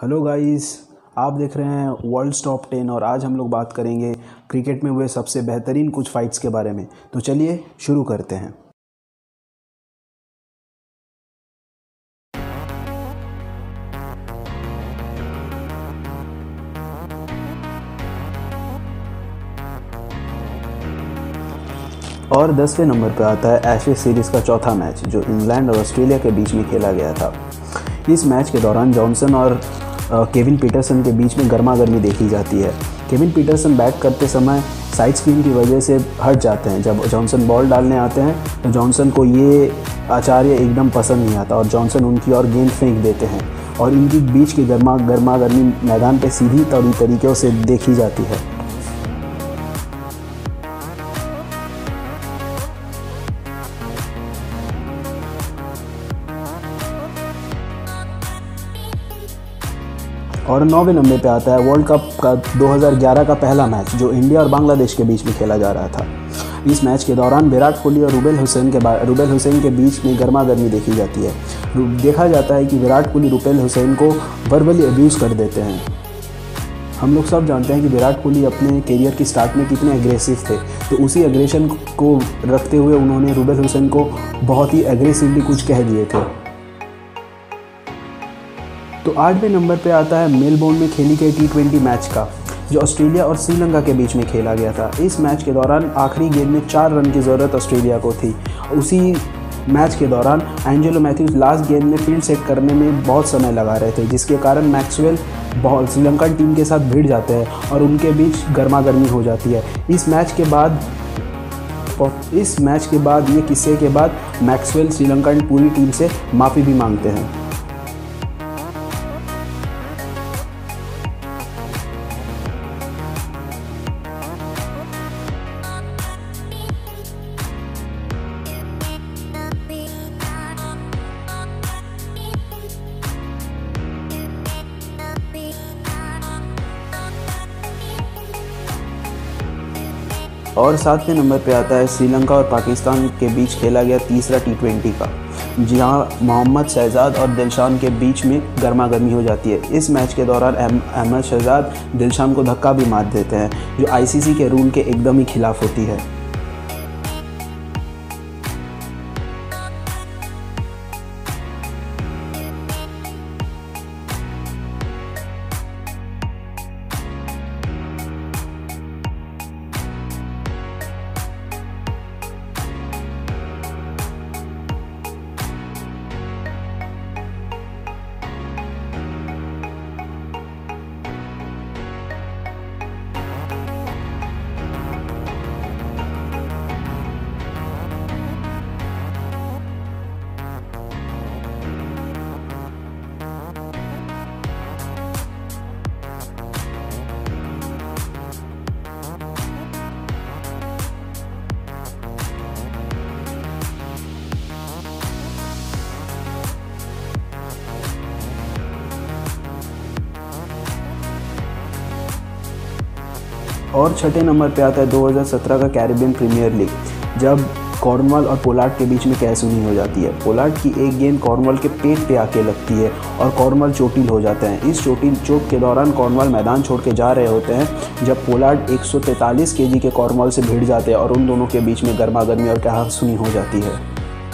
Hello guys. आप देख रहे हैं वर्ल्ड टॉप 10 और आज हम लोग बात करेंगे क्रिकेट में हुए सबसे बेहतरीन कुछ फाइट्स के बारे में। तो चलिए शुरू करते हैं। और 10वें नंबर पर आता है एशेज सीरीज़ का चौथा मैच जो इंग्लैंड और ऑस्ट्रेलिया के बीच में खेला गया था। इस मैच के दौरान जॉनसन और केविन पीटरसन के बीच में गर्मा गर्मी देखी जाती है। केविन पीटरसन बैट करते समय साइड स्पिन की वजह से हट जाते हैं। जब जॉनसन बॉल डालने आते हैं तो जॉनसन को ये आचार्य एकदम पसंद नहीं आता और जॉनसन उनकी ओर गेंद फेंक देते हैं और इनकी बीच की गर्मा गर्मी मैदान पर सीधी तरीक़ों से देखी जाती है। और 9वें नंबर पे आता है वर्ल्ड कप का 2011 का पहला मैच जो इंडिया और बांग्लादेश के बीच में खेला जा रहा था। इस मैच के दौरान विराट कोहली और रूबेल हुसैन के बीच में गर्मा गर्मी देखी जाती है। देखा जाता है कि विराट कोहली रूबेल हुसैन को वर्बली अब्यूज़ कर देते हैं। हम लोग सब जानते हैं कि विराट कोहली अपने करियर की स्टार्ट में कितने एग्रेसिव थे, तो उसी एग्रेशन को रखते हुए उन्होंने रूबेल हुसैन को बहुत ही एग्रेसिवली कुछ कह दिए थे। तो 8वें नंबर पे आता है मेलबोर्न में खेली गई T20 मैच का जो ऑस्ट्रेलिया और श्रीलंका के बीच में खेला गया था। इस मैच के दौरान आखिरी गेंद में 4 रन की ज़रूरत ऑस्ट्रेलिया को थी। उसी मैच के दौरान एंजेलो मैथ्यूज लास्ट गेंद में फील्ड सेट करने में बहुत समय लगा रहे थे, जिसके कारण मैक्सवेल श्रीलंकन टीम के साथ भिड़ जाते हैं और उनके बीच गर्मा गर्मी हो जाती है। इस मैच के बाद ये किस्से के बाद मैक्सवेल श्रीलंकन पूरी टीम से माफ़ी भी मांगते हैं। और 7वें नंबर पे आता है श्रीलंका और पाकिस्तान के बीच खेला गया तीसरा T20 का, जहां मोहम्मद शहजाद और दिलशान के बीच में गर्मा गर्मी हो जाती है। इस मैच के दौरान अहमद शहजाद दिलशान को धक्का भी मार देते हैं, जो ICC के रूल के एकदम ही खिलाफ होती है। और 6ठे नंबर पे आता है 2017 का कैरिबियन प्रीमियर लीग, जब कॉर्नवॉल और पोलार्ड के बीच में कैसुनी हो जाती है। पोलार्ड की एक गेंद कॉर्नवॉल के पेट पे आके लगती है और कॉर्नवॉल चोटिल हो जाते हैं। इस चोट के दौरान कॉर्नवॉल मैदान छोड़ के जा रहे होते हैं जब पोलार्ड 143 kg के कॉर्नवॉल से भिड़ जाते हैं और उन दोनों के बीच में गर्मा गर्मी और कैसुनी हो जाती है।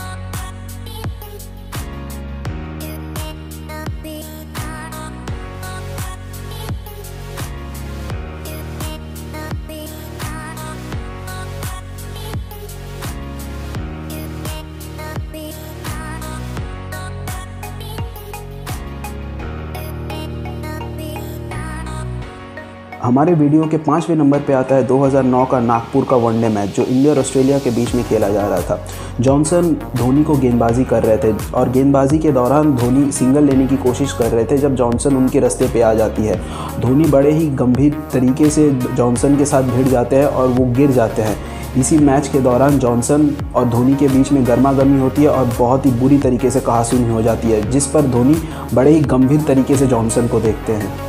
हमारे वीडियो के 5वें नंबर पे आता है 2009 का नागपुर का वनडे मैच जो इंडिया और ऑस्ट्रेलिया के बीच में खेला जा रहा था। जॉनसन धोनी को गेंदबाजी कर रहे थे और गेंदबाजी के दौरान धोनी सिंगल लेने की कोशिश कर रहे थे जब जॉनसन उनके रास्ते पे आ जाती है। धोनी बड़े ही गंभीर तरीके से जॉनसन के साथ भिड़ जाते हैं और वो गिर जाते हैं। इसी मैच के दौरान जॉनसन और धोनी के बीच में गर्मा गर्मी होती है और बहुत ही बुरी तरीके से कहासुनी हो जाती है, जिस पर धोनी बड़े ही गंभीर तरीके से जॉनसन को देखते हैं।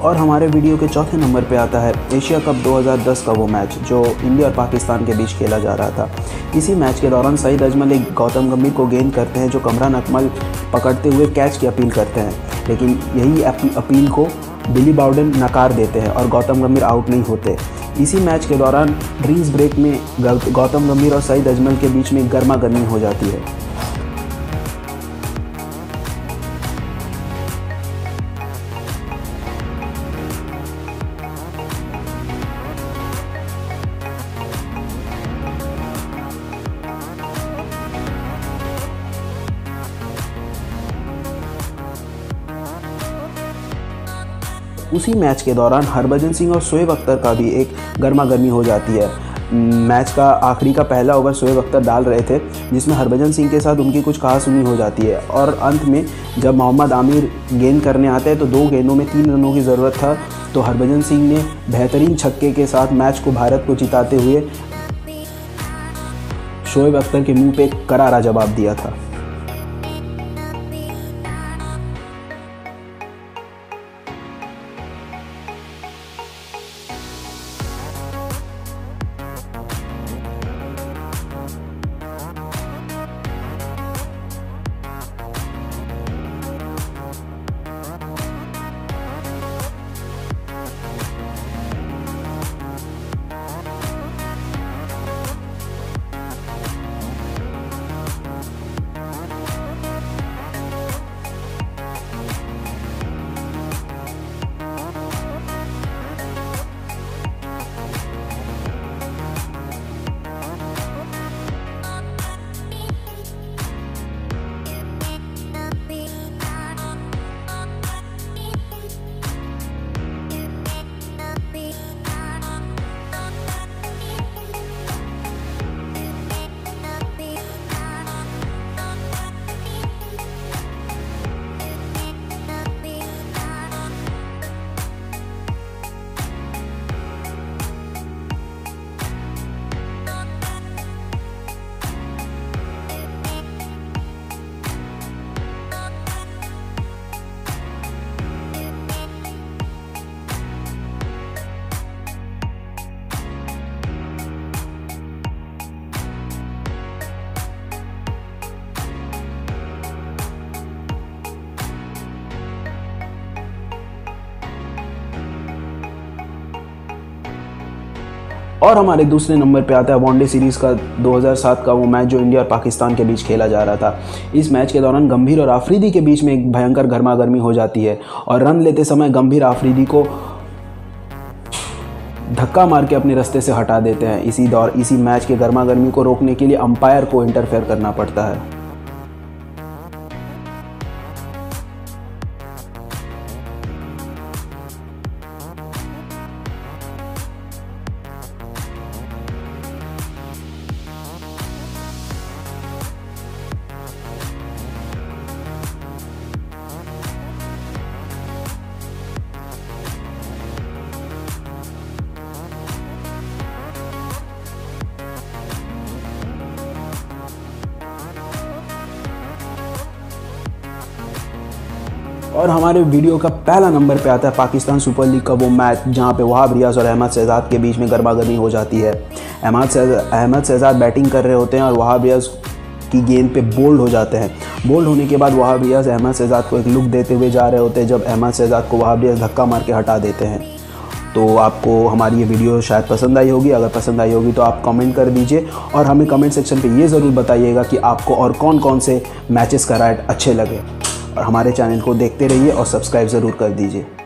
और हमारे वीडियो के चौथे नंबर पे आता है एशिया कप 2010 का वो मैच जो इंडिया और पाकिस्तान के बीच खेला जा रहा था। इसी मैच के दौरान सईद अजमल एक गौतम गंभीर को गेंद करते हैं जो कमरान अकमल पकड़ते हुए कैच की अपील करते हैं, लेकिन यही अपील को बिली बाउडेन नकार देते हैं और गौतम गंभीर आउट नहीं होते। इसी मैच के दौरान ड्रिंक्स ब्रेक में गौतम गंभीर और सईद अजमल के बीच में गर्मा गर्मी हो जाती है। उसी मैच के दौरान हरभजन सिंह और शोएब अख्तर का भी एक गर्मा गर्मी हो जाती है। मैच का आखिरी का पहला ओवर शोएब अख्तर डाल रहे थे जिसमें हरभजन सिंह के साथ उनकी कुछ कहासुनी हो जाती है और अंत में जब मोहम्मद आमिर गेंद करने आते हैं तो 2 गेंदों में 3 रनों की ज़रूरत था, तो हरभजन सिंह ने बेहतरीन छक्के के साथ मैच को भारत को जिताते हुए शोएब अख्तर के मुंह पे करारा जवाब दिया था। और हमारे दूसरे नंबर पे आता है वनडे सीरीज़ का 2007 का वो मैच जो इंडिया और पाकिस्तान के बीच खेला जा रहा था। इस मैच के दौरान गंभीर और आफरीदी के बीच में एक भयंकर गर्मागर्मी हो जाती है और रन लेते समय गंभीर आफरीदी को धक्का मार के अपने रास्ते से हटा देते हैं। इसी मैच के गर्मागर्मी को रोकने के लिए अंपायर को इंटरफेयर करना पड़ता है। और हमारे वीडियो का पहला नंबर पे आता है पाकिस्तान सुपर लीग का वो मैच जहां पे वहाब रियाज और अहमद शहजाद के बीच में गर्मागर्मी हो जाती है। अहमद शहजाद बैटिंग कर रहे होते हैं और वहाब रियाज की गेंद पे बोल्ड हो जाते हैं। बोल्ड होने के बाद वहाब रियाज अहमद शहजाद को एक लुक देते हुए जा रहे होते हैं जब अहमद शहजाद को वहाब रियाज धक्का मार के हटा देते हैं। तो आपको हमारी ये वीडियो शायद पसंद आई होगी। अगर पसंद आई होगी तो आप कमेंट कर दीजिए और हमें कमेंट सेक्शन पे ये ज़रूर बताइएगा कि आपको और कौन कौन से मैचेस का राइट अच्छे लगे। और हमारे चैनल को देखते रहिए और सब्सक्राइब ज़रूर कर दीजिए।